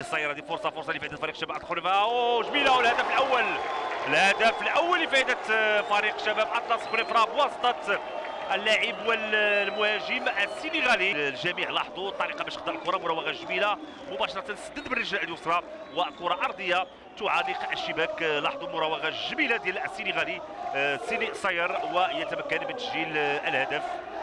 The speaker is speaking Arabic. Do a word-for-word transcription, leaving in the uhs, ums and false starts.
صاير هذه فرصه فرصه لفائده فريق شباب الخلفاء. اوه جميله، والهدف الاول الهدف الاول لفائده فريق شباب اطلس خلفاء بواسطه اللاعب والمهاجم السنغالي. الجميع لاحظوا الطريقه باش خدا الكره، مراوغه جميله مباشره سدد بالرجل اليسرى وكره ارضيه تعانق الشباك. لاحظوا المراوغه الجميله ديال السنغالي سيني صاير ويتمكن من تسجيل الهدف.